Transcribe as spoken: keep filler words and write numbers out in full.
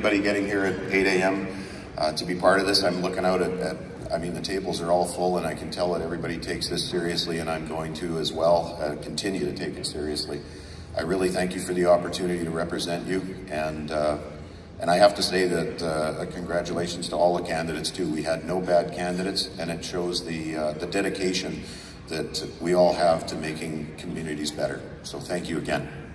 everybody getting here at eight A M Uh, to be part of this. I'm looking out at, at, I mean, the tables are all full, and I can tell that everybody takes this seriously, and I'm going to as well uh, continue to take it seriously. I really thank you for the opportunity to represent you, and uh, and I have to say that uh, congratulations to all the candidates too. We had no bad candidates, and it shows the uh, the dedication that we all have to making communities better. So thank you again.